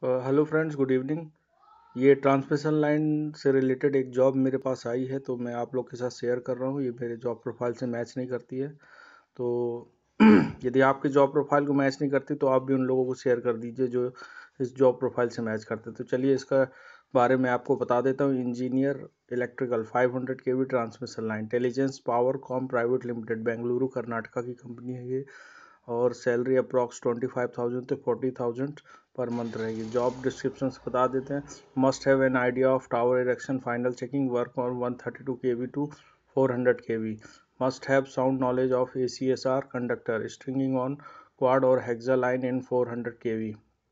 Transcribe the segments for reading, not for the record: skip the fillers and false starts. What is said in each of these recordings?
Hello friends, good evening. ये transmission line से related एक जॉब मेरे पास आई है, तो मैं आप लोग के साथ शेयर कर रहा हूँ। ये मेरे जॉब प्रोफाइल से मैच नहीं करती है, तो यदि आपके जॉब प्रोफाइल को मैच नहीं करती तो आप भी उन लोगों को शेयर कर दीजिए जो इस जॉब प्रोफाइल से मैच करते। तो चलिए इसका बारे में आपको बता देता हूँ। Engineer electrical 500 kV transmission line, intelligence power com private limited, Bengaluru Karnataka की कंपनी है ये। और सैलरी अप्रॉक्स 25,000 से 40,000 पर मंथ रहेगी। जॉब डिस्क्रिप्शन बता देते हैं। Must have an idea of tower erection, final checking, work on 132 kV to 400 kV। Must have sound knowledge of ACSR conductor, stringing on quad और hexa line in 400 kV।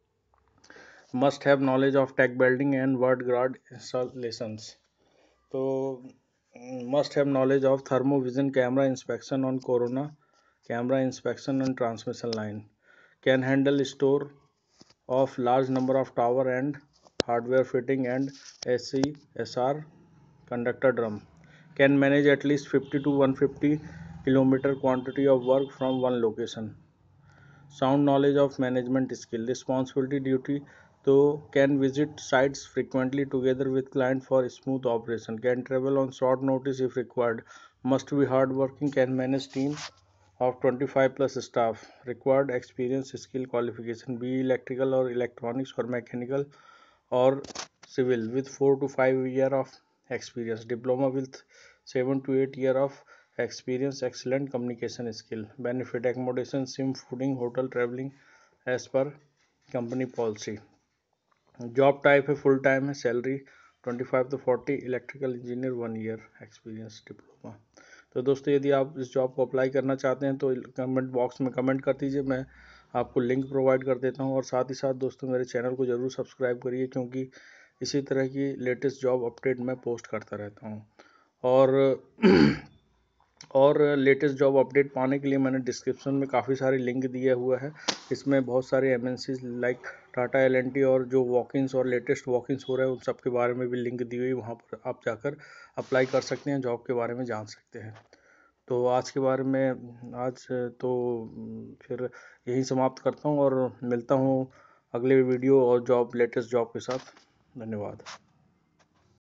Must have knowledge of tack welding and bird guard installations. तो must have knowledge of thermo vision camera inspection on corona camera inspection and transmission line, can handle store of large number of tower and hardware fitting and ACSR conductor drum, can manage at least 50 to 150 kilometer quantity of work from one location, sound knowledge of management skill, responsibility duty, so can visit sites frequently together with client for smooth operation, can travel on short notice if required, must be hard working, can manage team of 25 plus staff, required experience, skill, qualification, be electrical or electronics or mechanical or civil with 4 to 5 year of experience, diploma with 7 to 8 year of experience, excellent communication skill, benefit accommodation, sim, fooding, hotel, traveling as per company policy। Job type है full time है, salary 25 to 40, electrical engineer 1 year experience, diploma. तो दोस्तों, यदि आप इस job को apply करना चाहते हैं तो कमेंट बॉक्स में कमेंट कर दीजिए, मैं आपको लिंक प्रोवाइड कर देता हूं। और साथ ही साथ दोस्तों, मेरे चैनल को ज़रूर सब्सक्राइब करिए, क्योंकि इसी तरह की लेटेस्ट जॉब अपडेट मैं पोस्ट करता रहता हूं। और लेटेस्ट जॉब अपडेट पाने के लिए मैंने डिस्क्रिप्शन में काफ़ी सारे लिंक दिया हुआ है। इसमें बहुत सारे MNCs लाइक टाटा LNT और जो वॉकिंग्स और लेटेस्ट वॉकिंग्स हो रहे हैं उन सब के बारे में भी लिंक दी हुई, वहाँ पर आप जाकर अप्लाई कर सकते हैं, जॉब के बारे में जान सकते हैं। तो आज के बारे में आज तो फिर यही समाप्त करता हूँ और मिलता हूँ अगले वीडियो और लेटेस्ट जॉब के साथ। धन्यवाद।